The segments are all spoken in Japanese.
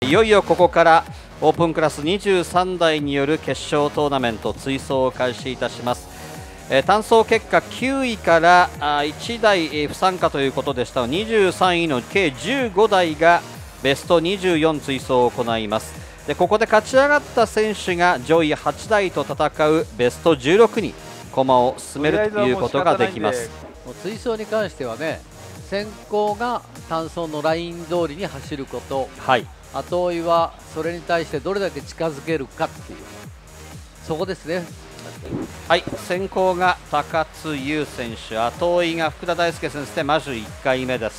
いよいよここからオープンクラス23台による決勝トーナメント追走を開始いたします。単走結果9位から1台不参加ということでしたが、23位の計15台がベスト24追走を行います。でここで勝ち上がった選手が上位8台と戦うベスト16に駒を進めるということができます。 追走に関してはね、先行が単走のライン通りに走ること、 はい、 後追いはそれに対してどれだけ近づけるかっていう、そこですね。 はい、先行が高津優選手、後追いが福田大輔選手でまず1回目です。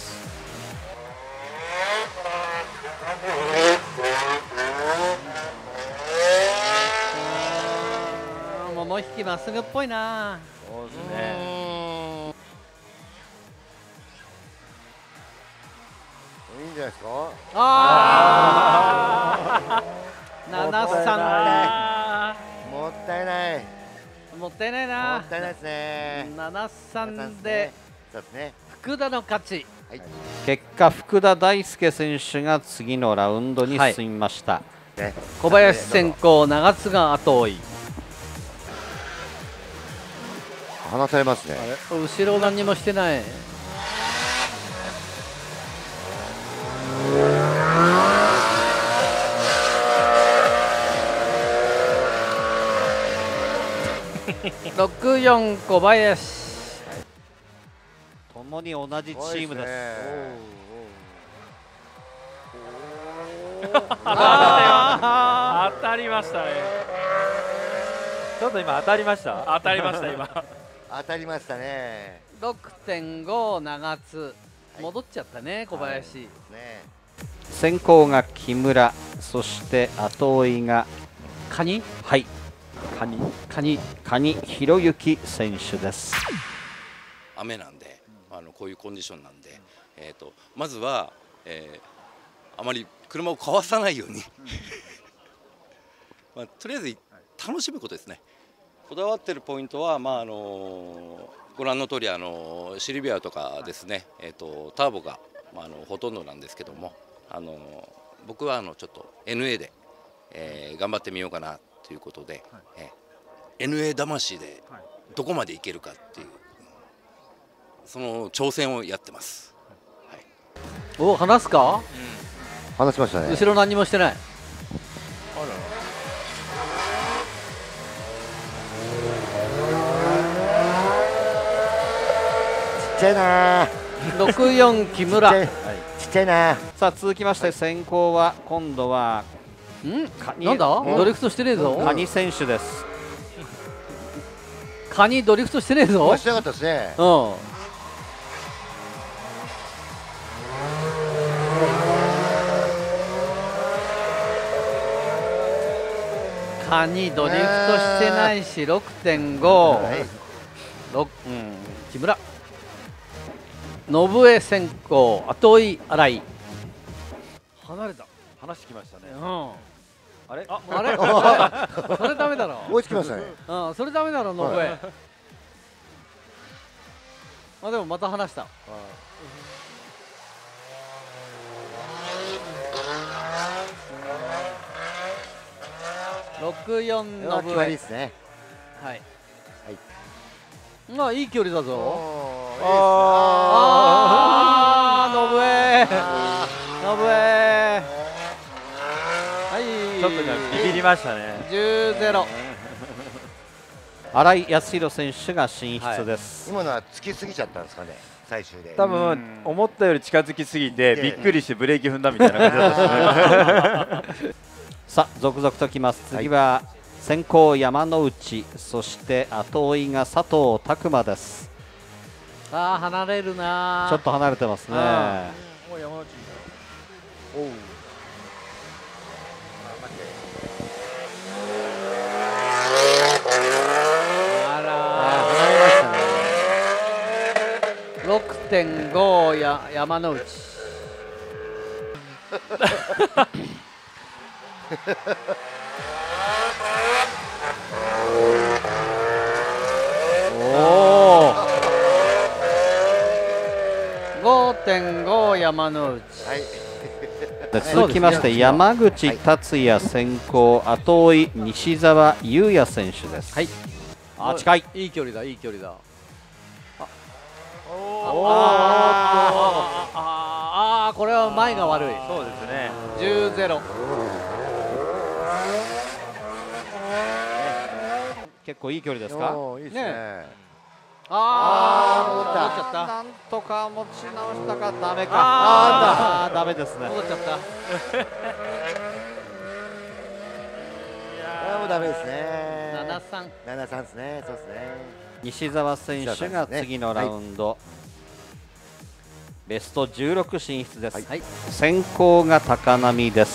桃引きまっすぐっぽいな。 そうですね。 いいんじゃないですか。 ああ73、 もったいない。 もったいないな。 もったいないですね。 73でそうですね。 福田の勝ち。 はい、 結果福田大輔選手が次のラウンドに進みました。 はいね、小林先行、長津が後追い。 離されますね。 後ろ何にもしてない。64小林。 ともに同じチームです。 当たりましたね。ちょっと今当たりました。当たりました今。 当たりましたね。 6.5 長津、戻っちゃったね小林。ね。 先行が木村、そして後追いがカニ。 はい。カニ弘之選手です。 雨なんで、こういうコンディションなんで、まずは、あまり車をかわさないようにとりあえず楽しむことですね。こだわってるポイントは、ご覧の通りシルビアとかですね、ターボが、ほとんどなんですけども、僕はちょっと NA で、頑張ってみようかなということで、NA 魂でどこまでいけるかっていう、その挑戦をやってます。はい、 お、離すか？ 離しましたね。 後ろ何もしてない。ちっちゃいな。 64木村。 ちっちゃいな。 さあ続きまして先行は今度はなんだ？ドリフトしてねえぞ。 カニ選手です。 カニドリフトしてねえぞ。 してなかったですね。 うん。カニドリフトしてないし 6.5、木村信江先行、後追い新井。 離してきましたね。あれあれそれダメだろ。 追いつきましたね。 それダメだろ信江。でもまた離した。64信江ですね。 はい。いい距離だぞ。信江。はい。 ちょっとビビりましたね。 10-0。 新井康弘選手が進出です。 今のはつきすぎちゃったんですかね。最終で。 多分思ったより近づきすぎてびっくりしてブレーキ踏んだみたいな感じだったですね。 さあ続々ときます。次は先行山内、そして後追いが佐藤拓磨です。 離れるな。 ちょっと離れてますね。 山内。おう。 6.5 山之内。5.5 山之内。 でで続きまして山口達也先行、後追い西澤優也選手です。 はい。 近い。 いい距離だ、いい距離だ。これは前が悪い。 そうですね。 10-0。 結構いい距離ですか。 いいですね。 戻っちゃった。 なんとか持ち直したか、ダメか。ダメですね。 戻っちゃった。 もうダメですね。 7-3。 7-3ですね。そうですね。 西澤選手が次のラウンド、ベスト16進出です。 はい。 先行が高波です。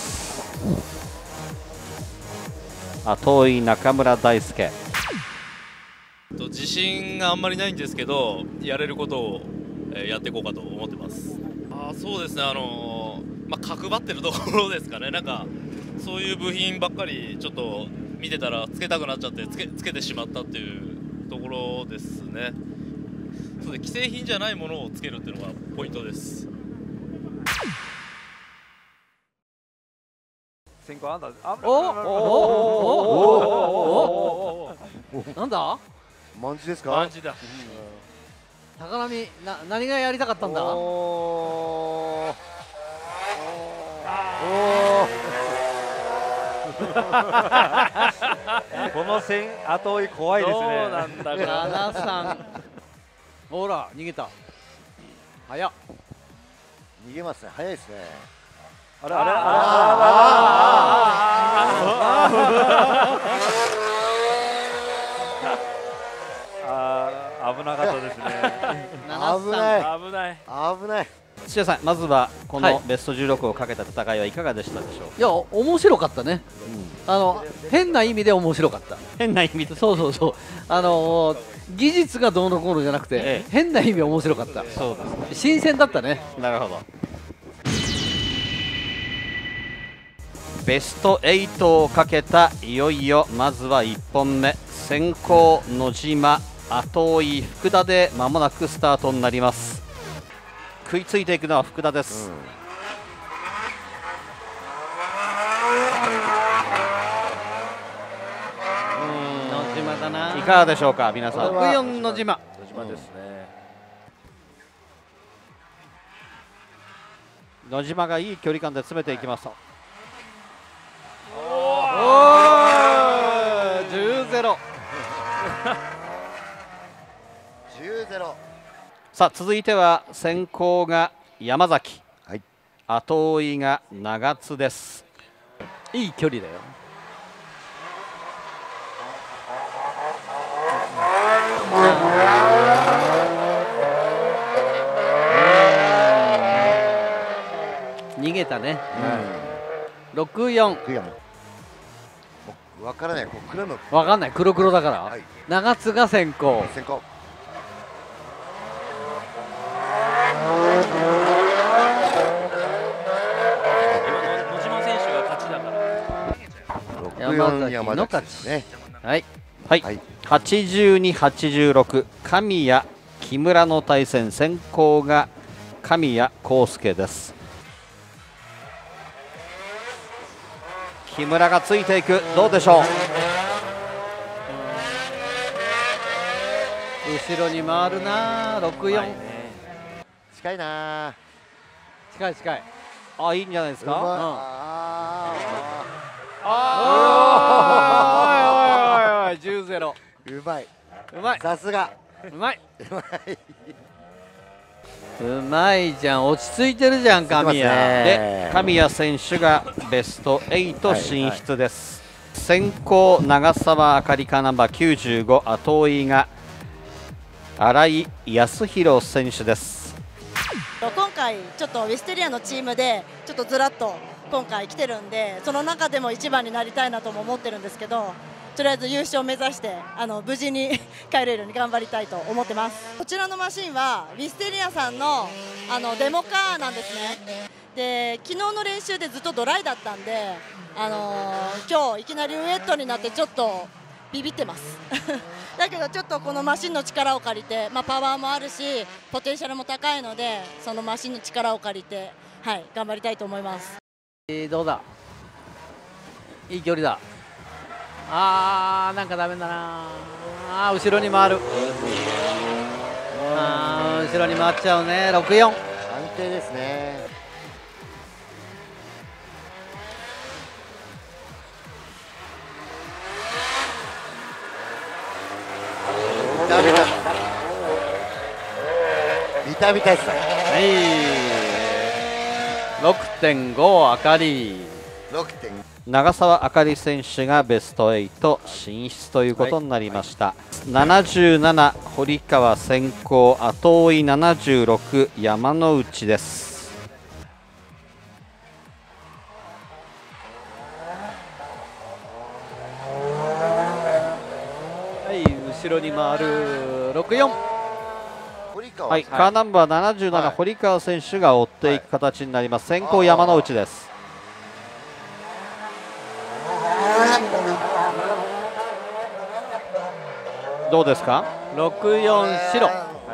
後追い中村大輔。 自信があんまりないんですけど、やれることをやっていこうかと思ってます。そうですね、角張ってるところですかね。なんかそういう部品ばっかりちょっと見てたらつけたくなっちゃってつけてしまったっていうところですね。そうで、既製品じゃないものをつけるっていうのがポイントです。 先行アンダー。 なんだ。 マンチですか。 マンチだ。 高波、何がやりたかったんだ。 この後追い怖いですね。 そうなんだ。7-3。ほら、逃げた。早っ。 逃げますね。早いですね。 あれあれ危なかったですね。 危ない。 危ない。 危ない。 土屋さん、まずはこのベスト16をかけた戦いはいかがでしたでしょう。 いや、面白かったね。変な意味で面白かった。 変な意味で。 そうそうそう。技術がどうのこうのじゃなくて、変な意味面白かった。 そうですね。 新鮮だったね。 なるほど。ベスト8をかけた、いよいよまずは1本目、先行野島、後追い福田で間もなくスタートになります。食いついていくのは福田です。 野島だな。 いかがでしょうか、皆さん。 64野島。 野島ですね。 野島がいい距離感で詰めていきます。 10-0。 10-0。 さあ、続いては先行が山崎、 はい、 後追いが長津です。 いい距離だよ。逃げたね。64。 わからない。黒の。 わかんない。黒黒だから。長津が先行。 先行。 野島選手が勝ちだから。 山崎の勝ち。はいはい。82、86、神谷木村の対戦、先行が神谷康介です。木村がついていく、どうでしょう。 後ろに回るな。64。 近いな。 近い近い。 あ、いいんじゃないですか。10-0。 うまい。 うまい。 さすが。 うまい。うまいじゃん。落ち着いてるじゃん、神谷。 で、神谷選手がベスト8進出です。先行長澤あかりかナンバー95、後追いが新井康弘選手です。 今回ちょっとウィステリアのチームでちょっとずらっと今回来てるんで、その中でも一番になりたいなとも思ってるんですけど、とりあえず優勝を目指して無事に帰れるように頑張りたいと思ってます。こちらのマシンはウィステリアさんのデモカーなんですね。で、昨日の練習でずっとドライだったんで、今日いきなりウエットになってちょっとビビってますだけどちょっとこのマシンの力を借りて、パワーもあるしポテンシャルも高いので、そのマシンの力を借りて、頑張りたいと思います。 どうだ、いい距離だ。なんかダメだな。後ろに回る。後ろに回っちゃうね。64。 安定ですね。見たです。 はい、6.5 あかり。 長澤あかり選手がベスト8進出ということになりました。77堀川先行、後追い76山之内です。 はい、後ろに回る。64。 はい、カーナンバー77、堀川選手が追っていく形になります。先行山之内です。どうですか。 64白。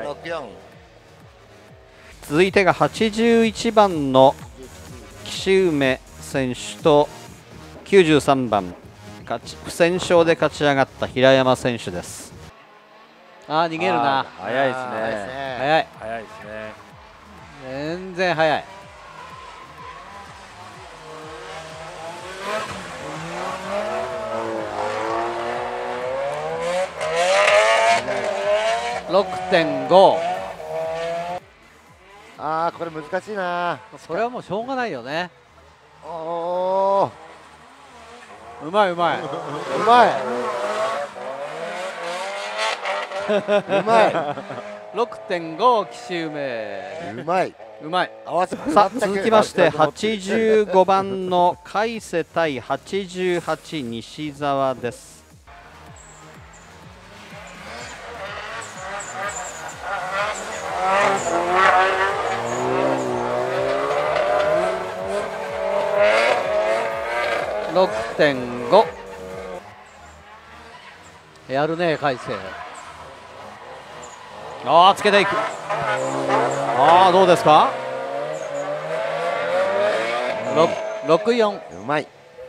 続いてが81番の岸梅選手と93番不戦勝で勝ち上がった平山選手です。 逃げるな。 早いですね。 早い。 早いですね。 全然早い。6.5。 これ難しいな。 それはもうしょうがないよね。 うまいうまい。 うまい。うまい。 6.5 岸梅。 うまい。 うまい。 さあ続きまして85番の海瀬対88西澤です。 6.5。やるね海星。 つけていく。どうですか。 64。 うまい。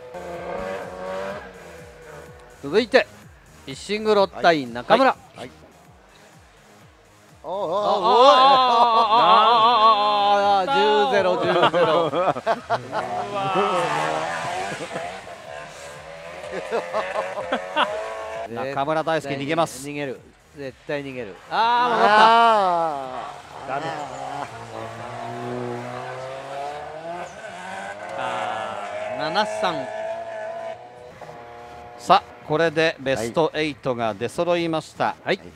続いて石黒対中村。10-0 中村大輔逃げます。 逃げる。絶対逃げる。戻った。7-3。 さあこれでベスト8が出揃いました。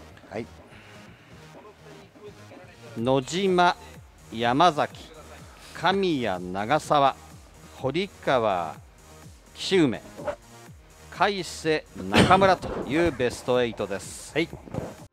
野島、山崎、神谷、長澤、堀川、岸梅、海瀬、中村というベスト8です。